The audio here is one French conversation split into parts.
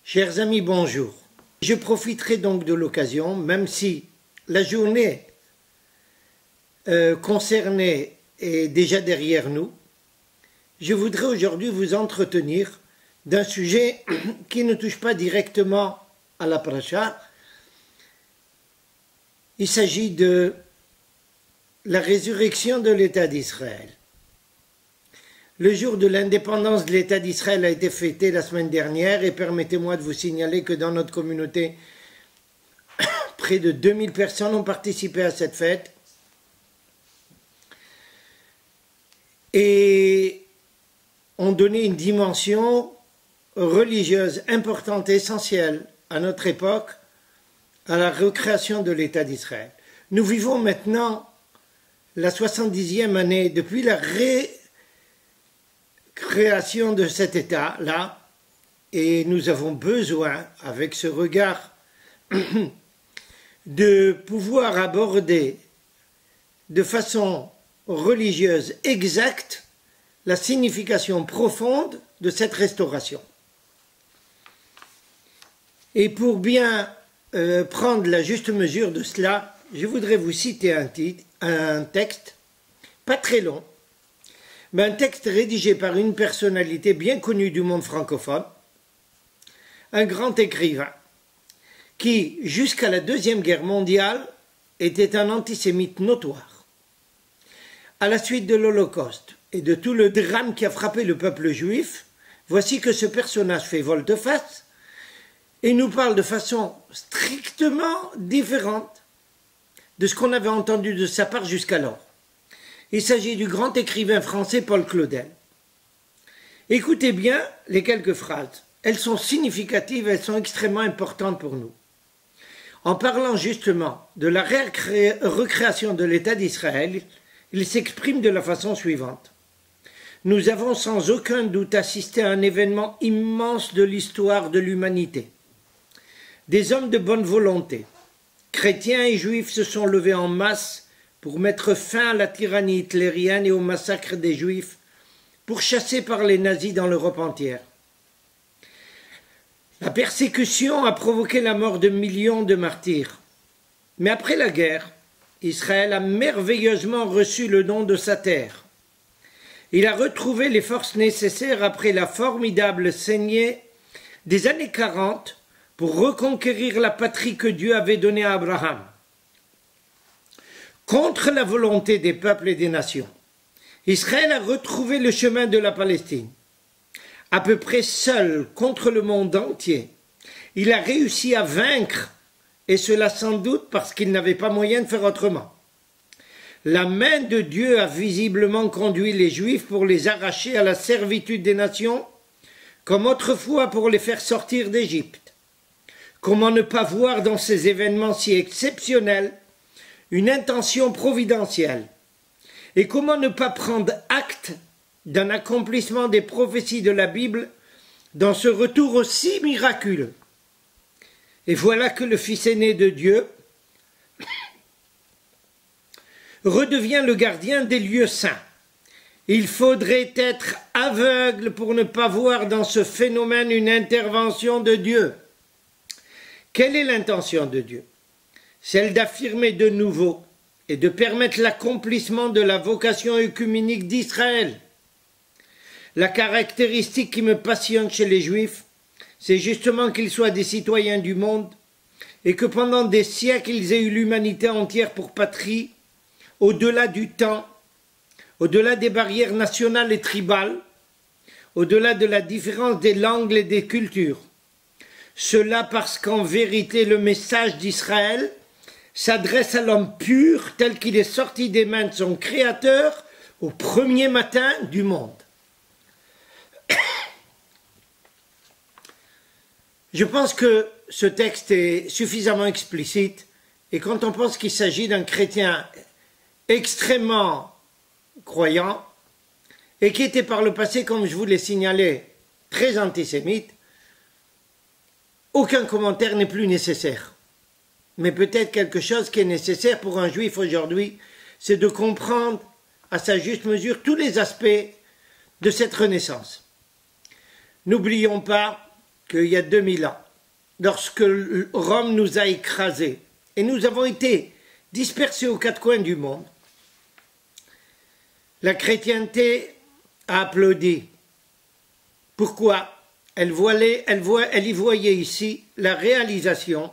Chers amis, bonjour. Je profiterai donc de l'occasion, même si la journée concernée est déjà derrière nous, je voudrais aujourd'hui vous entretenir d'un sujet qui ne touche pas directement à la paracha. Il s'agit de la résurrection de l'État d'Israël. Le jour de l'indépendance de l'État d'Israël a été fêté la semaine dernière et permettez-moi de vous signaler que dans notre communauté, près de 2000 personnes ont participé à cette fête. Et ont donné une dimension religieuse importante et essentielle à notre époque, à la recréation de l'État d'Israël. Nous vivons maintenant la 70e année depuis la création de cet État-là, et nous avons besoin, avec ce regard, de pouvoir aborder de façon religieuse exacte la signification profonde de cette restauration. Et pour bien prendre la juste mesure de cela, je voudrais vous citer un texte, pas très long, mais un texte rédigé par une personnalité bien connue du monde francophone, un grand écrivain, qui, jusqu'à la Deuxième Guerre mondiale, était un antisémite notoire. À la suite de l'Holocauste et de tout le drame qui a frappé le peuple juif, voici que ce personnage fait volte-face et nous parle de façon strictement différente de ce qu'on avait entendu de sa part jusqu'alors. Il s'agit du grand écrivain français Paul Claudel. Écoutez bien les quelques phrases. Elles sont significatives, elles sont extrêmement importantes pour nous. En parlant justement de la recréation de l'État d'Israël, il s'exprime de la façon suivante. Nous avons sans aucun doute assisté à un événement immense de l'histoire de l'humanité. Des hommes de bonne volonté, chrétiens et juifs, se sont levés en masse pour mettre fin à la tyrannie hitlérienne et au massacre des Juifs, pourchassés par les nazis dans l'Europe entière. La persécution a provoqué la mort de millions de martyrs. Mais après la guerre, Israël a merveilleusement reçu le don de sa terre. Il a retrouvé les forces nécessaires après la formidable saignée des années 40 pour reconquérir la patrie que Dieu avait donnée à Abraham. Contre la volonté des peuples et des nations, Israël a retrouvé le chemin de la Palestine. À peu près seul contre le monde entier, il a réussi à vaincre, et cela sans doute parce qu'il n'avait pas moyen de faire autrement. La main de Dieu a visiblement conduit les Juifs pour les arracher à la servitude des nations, comme autrefois pour les faire sortir d'Égypte. Comment ne pas voir dans ces événements si exceptionnels une intention providentielle? Et comment ne pas prendre acte d'un accomplissement des prophéties de la Bible dans ce retour aussi miraculeux? Et voilà que le Fils aîné de Dieu redevient le gardien des lieux saints. Il faudrait être aveugle pour ne pas voir dans ce phénomène une intervention de Dieu. Quelle est l'intention de Dieu? Celle d'affirmer de nouveau et de permettre l'accomplissement de la vocation œcuménique d'Israël. La caractéristique qui me passionne chez les Juifs, c'est justement qu'ils soient des citoyens du monde et que pendant des siècles ils aient eu l'humanité entière pour patrie, au-delà du temps, au-delà des barrières nationales et tribales, au-delà de la différence des langues et des cultures. Cela parce qu'en vérité le message d'Israël s'adresse à l'homme pur tel qu'il est sorti des mains de son Créateur au premier matin du monde. Je pense que ce texte est suffisamment explicite et quand on pense qu'il s'agit d'un chrétien extrêmement croyant et qui était par le passé, comme je vous l'ai signalé, très antisémite, aucun commentaire n'est plus nécessaire. Mais peut-être quelque chose qui est nécessaire pour un juif aujourd'hui, c'est de comprendre à sa juste mesure tous les aspects de cette renaissance. N'oublions pas qu'il y a 2000 ans, lorsque Rome nous a écrasés et nous avons été dispersés aux quatre coins du monde, la chrétienté a applaudi. Pourquoi? Elle y voyait ici la réalisation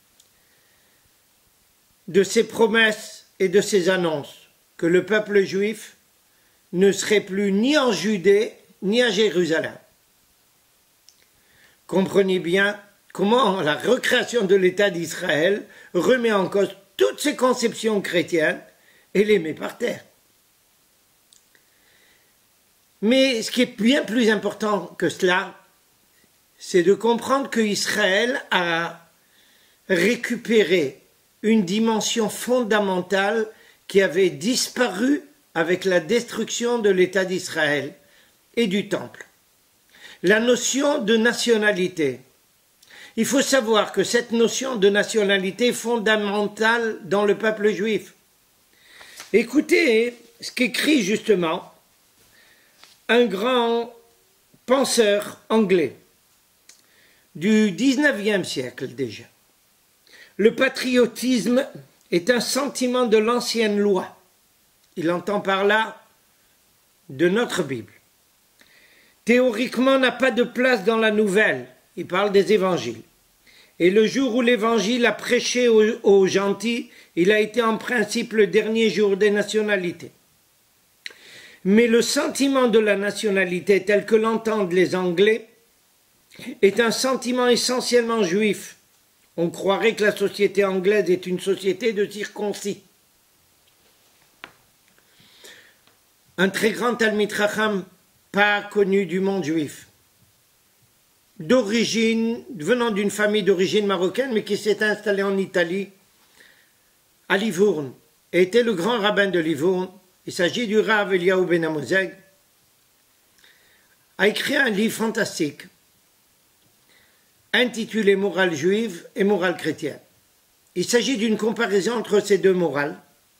de ses promesses et de ses annonces, que le peuple juif ne serait plus ni en Judée ni à Jérusalem. Comprenez bien comment la recréation de l'État d'Israël remet en cause toutes ces conceptions chrétiennes et les met par terre. Mais ce qui est bien plus important que cela, c'est de comprendre qu'Israël a récupéré une dimension fondamentale qui avait disparu avec la destruction de l'État d'Israël et du Temple. La notion de nationalité. Il faut savoir que cette notion de nationalité est fondamentale dans le peuple juif. Écoutez ce qu'écrit justement un grand penseur anglais du 19e siècle déjà. Le patriotisme est un sentiment de l'ancienne loi. Il entend par là de notre Bible. Théoriquement, n'a pas de place dans la nouvelle. Il parle des évangiles. Et le jour où l'évangile a prêché aux gentils, il a été en principe le dernier jour des nationalités. Mais le sentiment de la nationalité tel que l'entendent les Anglais est un sentiment essentiellement juif. On croirait que la société anglaise est une société de circoncis. Un très grand Talmid Chacham, pas connu du monde juif, venant d'une famille d'origine marocaine, mais qui s'est installé en Italie, à Livourne, et était le grand rabbin de Livourne. Il s'agit du Rav Eliyahu Ben Amozeg, a écrit un livre fantastique intitulé Morale juive et morale chrétienne. Il s'agit d'une comparaison entre ces deux morales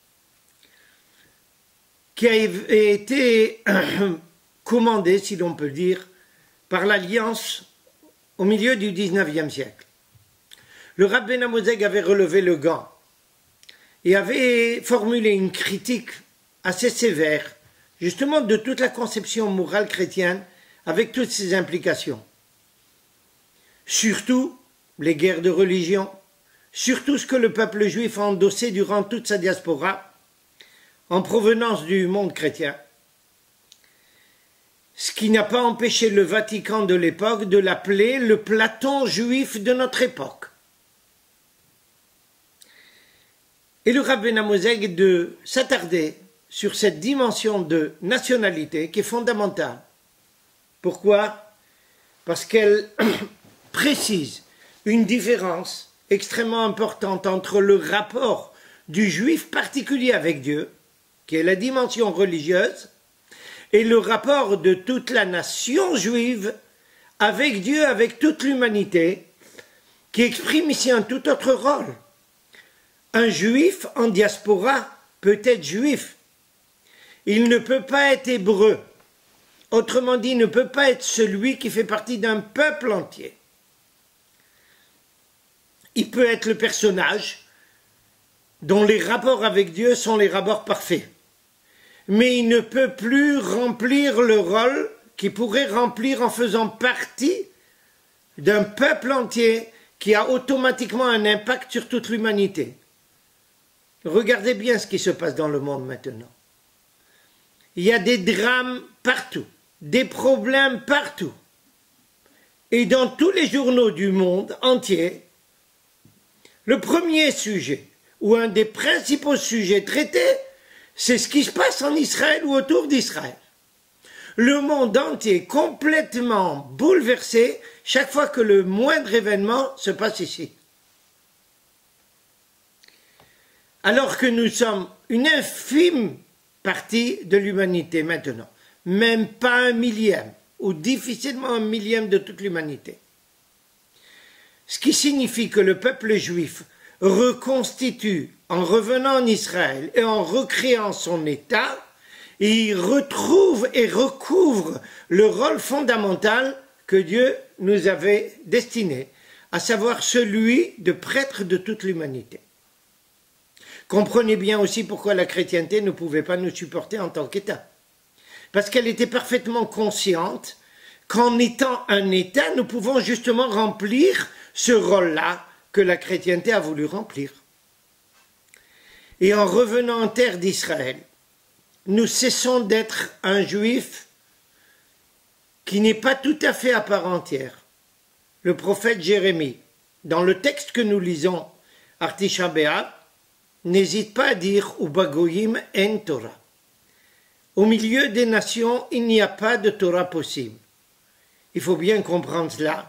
qui a été commandée, si l'on peut dire, par l'Alliance au milieu du XIXe siècle. Le Rav Ben Amozeg avait relevé le gant et avait formulé une critique assez sévère, justement de toute la conception morale chrétienne avec toutes ses implications. Surtout les guerres de religion, surtout ce que le peuple juif a endossé durant toute sa diaspora, en provenance du monde chrétien. Ce qui n'a pas empêché le Vatican de l'époque de l'appeler le Platon juif de notre époque. Et le Rav Ben Amozeg de s'attarder sur cette dimension de nationalité qui est fondamentale. Pourquoi? Parce qu'elle précise une différence extrêmement importante entre le rapport du juif particulier avec Dieu, qui est la dimension religieuse, et le rapport de toute la nation juive avec Dieu, avec toute l'humanité, qui exprime ici un tout autre rôle. Un juif en diaspora peut être juif. Il ne peut pas être hébreu. Autrement dit, il ne peut pas être celui qui fait partie d'un peuple entier. Il peut être le personnage dont les rapports avec Dieu sont les rapports parfaits. Mais il ne peut plus remplir le rôle qu'il pourrait remplir en faisant partie d'un peuple entier qui a automatiquement un impact sur toute l'humanité. Regardez bien ce qui se passe dans le monde maintenant. Il y a des drames partout, des problèmes partout. Et dans tous les journaux du monde entier, le premier sujet, ou un des principaux sujets traités, c'est ce qui se passe en Israël ou autour d'Israël. Le monde entier est complètement bouleversé chaque fois que le moindre événement se passe ici. Alors que nous sommes une infime partie de l'humanité maintenant, même pas un millième, ou difficilement un millième de toute l'humanité. Ce qui signifie que le peuple juif reconstitue, en revenant en Israël et en recréant son État, il retrouve et recouvre le rôle fondamental que Dieu nous avait destiné, à savoir celui de prêtre de toute l'humanité. Comprenez bien aussi pourquoi la chrétienté ne pouvait pas nous supporter en tant qu'État. Parce qu'elle était parfaitement consciente qu'en étant un État, nous pouvons justement remplir ce rôle-là que la chrétienté a voulu remplir. Et en revenant en terre d'Israël, nous cessons d'être un juif qui n'est pas tout à fait à part entière. Le prophète Jérémie, dans le texte que nous lisons, Tisha B'Av, n'hésite pas à dire « Ubagoyim en Torah ». Au milieu des nations, il n'y a pas de Torah possible. Il faut bien comprendre cela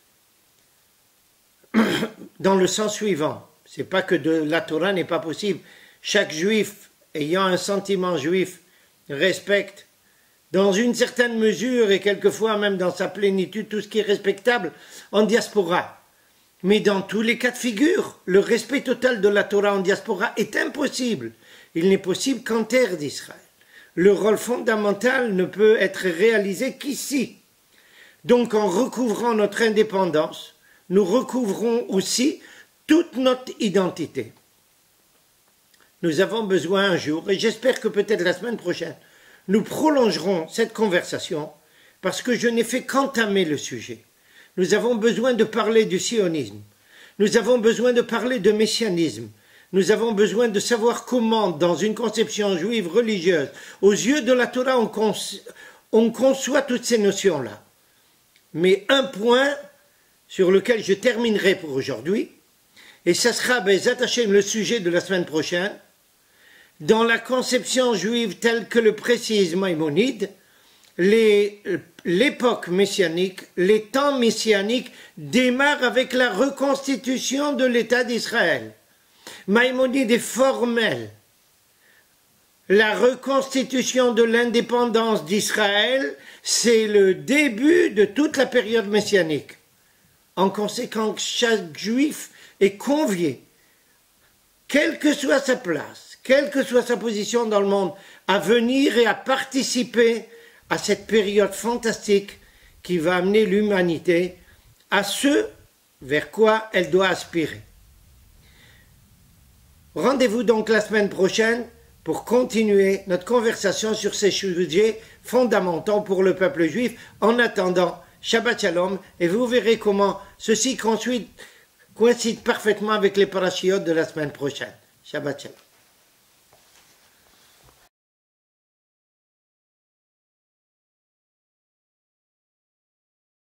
dans le sens suivant. C'est pas que la Torah n'est pas possible. Chaque juif ayant un sentiment juif respecte dans une certaine mesure et quelquefois même dans sa plénitude tout ce qui est respectable en diaspora. Mais dans tous les cas de figure, le respect total de la Torah en diaspora est impossible. Il n'est possible qu'en terre d'Israël. Le rôle fondamental ne peut être réalisé qu'ici. Donc en recouvrant notre indépendance, nous recouvrons aussi toute notre identité. Nous avons besoin un jour, et j'espère que peut-être la semaine prochaine, nous prolongerons cette conversation parce que je n'ai fait qu'entamer le sujet. Nous avons besoin de parler du sionisme. Nous avons besoin de parler de messianisme. Nous avons besoin de savoir comment, dans une conception juive religieuse, aux yeux de la Torah, on conçoit toutes ces notions-là. Mais un point sur lequel je terminerai pour aujourd'hui, et ça sera Be'ezat Hashem, le sujet de la semaine prochaine, dans la conception juive telle que le précise Maïmonide, l'époque messianique, les temps messianiques démarrent avec la reconstitution de l'État d'Israël. Maïmonide est formel. La reconstitution de l'indépendance d'Israël, c'est le début de toute la période messianique. En conséquence, chaque juif est convié, quelle que soit sa place, quelle que soit sa position dans le monde, à venir et à participer à cette période fantastique qui va amener l'humanité à ce vers quoi elle doit aspirer. Rendez-vous donc la semaine prochaine pour continuer notre conversation sur ces sujets fondamentaux pour le peuple juif. En attendant, Shabbat Shalom, et vous verrez comment ceci coïncide parfaitement avec les parachiotes de la semaine prochaine. Shabbat Shalom.